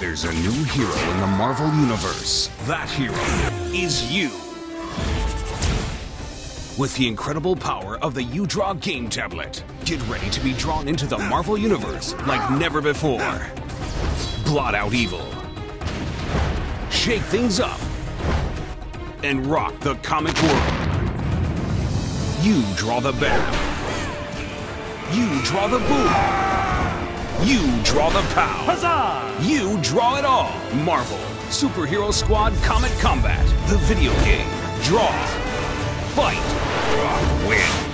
There's a new hero in the Marvel Universe. That hero is you. With the incredible power of the U-Draw game tablet, get ready to be drawn into the Marvel Universe like never before. Blot out evil. Shake things up. And rock the comic world. You draw the bam. You draw the boom. You draw the pow. Huzzah! You draw it all. Marvel Superhero Squad Comic Combat. The video game. Draw. Fight. Win.